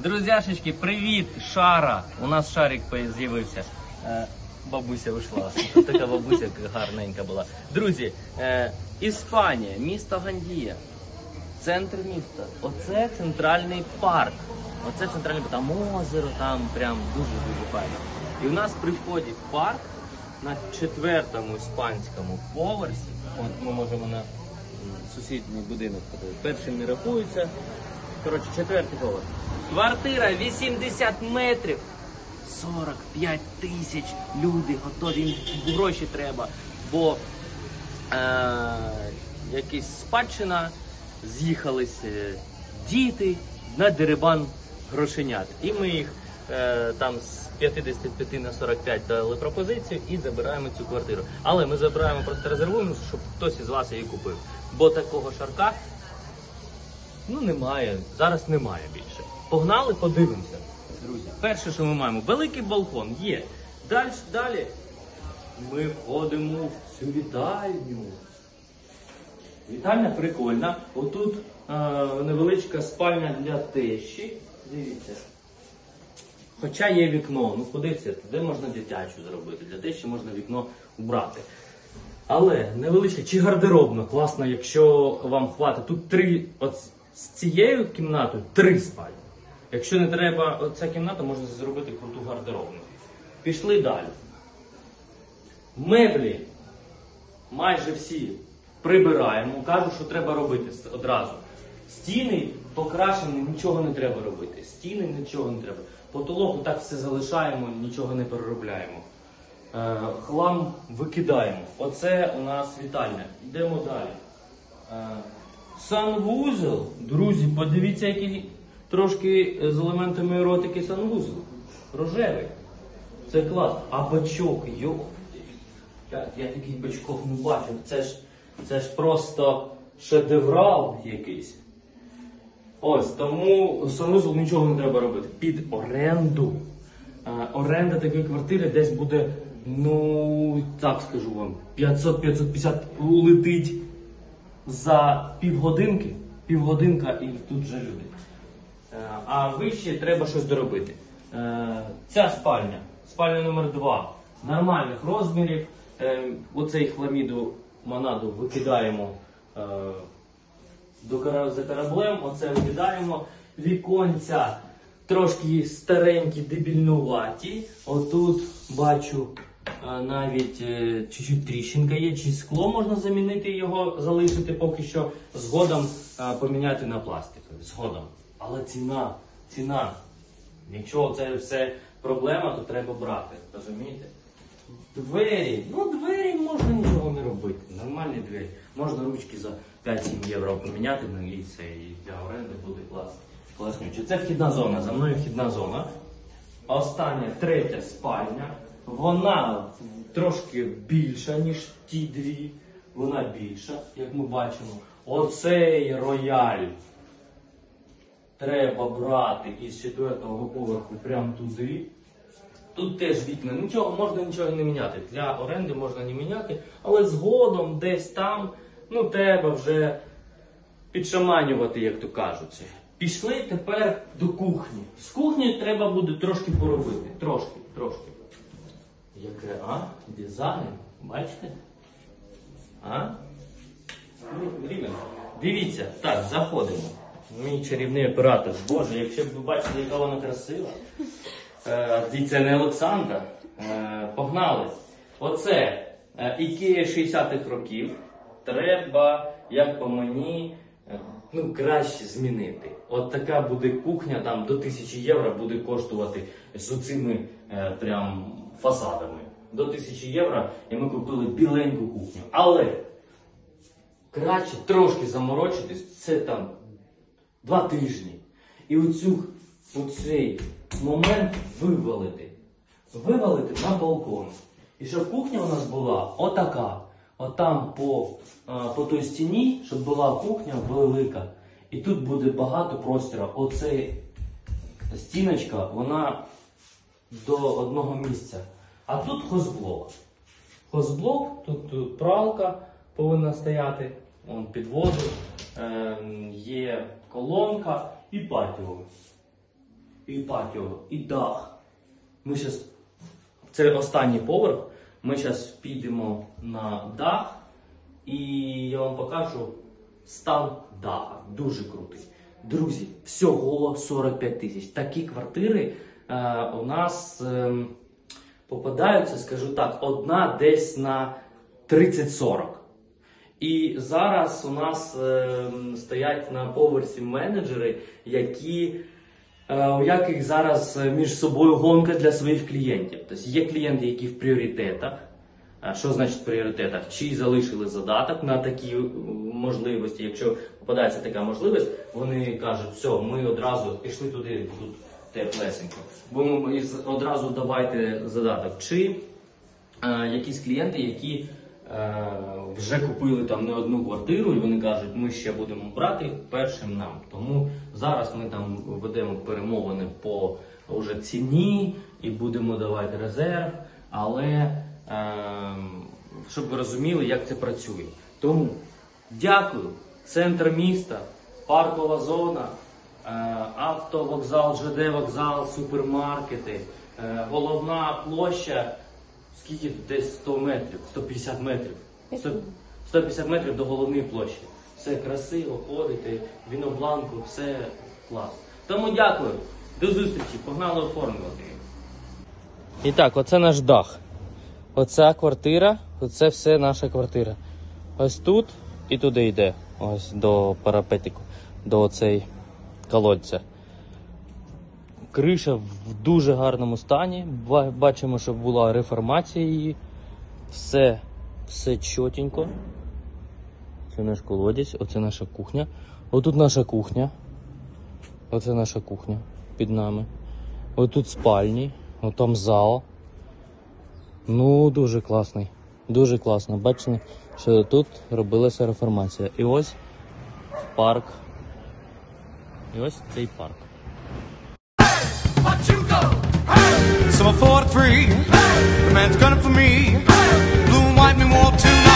Друзяшечки, привіт! Шара! У нас шарик з'явився. Бабуся вийшла. Така бабуся гарненька була. Друзі, Іспанія, місто Гандія. Центр міста. Оце центральний парк. Оце центральний парк. Там озеро, там прям дуже-дуже файно. І у нас при вході в парк на 4-му іспанському поверсі. От ми можемо на сусідній будинок подивитися. Перший не рахується. Коротше, 4-й поверх. Квартира 80 метрів. 45 тисяч. Люди готові, їм гроші треба. Бо якась спадщина, з'їхались діти на дерибан грошенят. І ми їх там з 55 на 45 дали пропозицію і забираємо цю квартиру. Але ми забираємо, просто резервуємо, щоб хтось із вас її купив. Бо такого шарка, ну, немає, зараз немає більше. Погнали, подивимося, друзі. Перше, що ми маємо, великий балкон є. Далі ми входимо в цю вітальню. Вітальня прикольна. Отут невеличка спальня для тещі. Дивіться. Хоча є вікно. Ну, подивіться, де можна дитячу зробити. Для тещі можна вікно убрати. Але невеличка, чи гардеробна, класно, якщо вам хватить. Тут з цією кімнатою 3 спальні. Якщо не треба оця кімната, можна зробити круту гардеробну. Пішли далі. Меблі майже всі прибираємо. Кажу, що треба робити одразу. Стіни покрашені, нічого не треба робити. Стіни нічого не треба. Потолок так все залишаємо, нічого не переробляємо. Хлам викидаємо. Оце у нас вітальня. Йдемо далі. Санвузол. Друзі, подивіться, який трошки з елементами еротики санвузол. Рожевий. Це клас. А бачок, йо. Я таких бачків не бачив. Це ж просто шедеврал якийсь. Ось, тому санвузол нічого не треба робити. Під оренду. Оренда такої квартири десь буде, ну, так скажу вам, 500-550 улетить за півгодинки. Півгодинка і тут же люди. А вище треба щось доробити. Ця спальня номер 2, нормальних розмірів. Оцей хламіду монаду викидаємо за кораблем, оце викидаємо. Віконця трошки старенькі, дебільнуваті. Отут бачу навіть чуть-чуть тріщинка є, чи скло можна замінити його, залишити поки що, згодом поміняти на пластиковий, згодом. Але ціна, якщо це все проблема, то треба брати, розумієте? Двері можна нічого не робити, нормальні двері. Можна ручки за 5-7 євро поміняти, і це і для оренди буде класно. Це вхідна зона, за мною вхідна зона. Остання, 3-я спальня. Вона трошки більша, ніж ті 2. Вона більша, як ми бачимо. Оцей рояль треба брати із 4-го поверху прямо туди. Тут теж вікна, можна нічого не міняти. Для оренди можна не міняти, але згодом десь там, ну, треба вже підшаманювати, як то кажуть. Пішли тепер до кухні. З кухні треба буде трошки поробити. Трошки. Яке, дизайн, бачите? Дивіться, так, заходимо. Мій чарівний оператор. Боже, якщо б ви бачили, яка вона красива. Це не Олександра. Погнали. Оце Ікея 60-х років. Треба, як по мені, краще змінити. От така буде кухня, там до 1000 євро буде коштувати з оцими прям фасадами. До 1000 євро і ми купили біленьку кухню. Але краще трошки заморочитись, це там 2 тижні. І оцей момент вивалити на балкон. І щоб кухня у нас була отака. Отам по той стіні, щоб була кухня велика. І тут буде багато простору. Оце стіночка, вона до одного місця. А тут хозблок. Тут пралка повинна стояти. Під воду. Є колонка і патіо. і патіо, і дах. Ми зараз, це останній поверх, ми зараз підемо на дах і я вам покажу стан даха. Дуже крутий. Друзі, всього 45 тисяч. Такі квартири у нас попадаються, скажу так, одна десь на 30-40. І зараз у нас стоять на поверсі менеджери, у яких зараз між собою гонка для своїх клієнтів. Тобто є клієнти, які в пріоритетах. Що значить в пріоритетах? Чи залишили задаток на такі можливості? Якщо попадається така можливість, вони кажуть, все, ми одразу пішли туди, тут теплесенько. Бо ми одразу давайте задаток. Чи якісь клієнти, які вже купили там не одну квартиру, і вони кажуть, ми ще будемо брати першим нам. Тому зараз ми там ведемо перемовини по вже ціні і будемо давати резерв, але щоб ви розуміли, як це працює. Тому дякую. Центр міста, паркова зона, автовокзал, ЖД вокзал, супермаркети, головна площа. Скільки тут? Десь 100 метрів, 150 метрів. 150 метрів до головної площі. Все красиво, ходите, вінобланку, все класно. Тому дякую, до зустрічі, погнали оформлювати. І так, оце наш дах. Оця квартира, оце все наша квартира. Ось тут і туди йде, ось до парапетику, до оцей колодця. Криша в дуже гарному стані. Бачимо, що була реформація її. Все чотенько. Це наш колодязь, оце наша кухня. Отут наша кухня. Оце наша кухня під нами. Отут спальні, отам зал. Ну, дуже класний. Дуже класно. Бачите, що тут робилася реформація. І ось парк. І ось цей парк. So I fought free. The man's gunning for me. Blue and white, me walk tonight.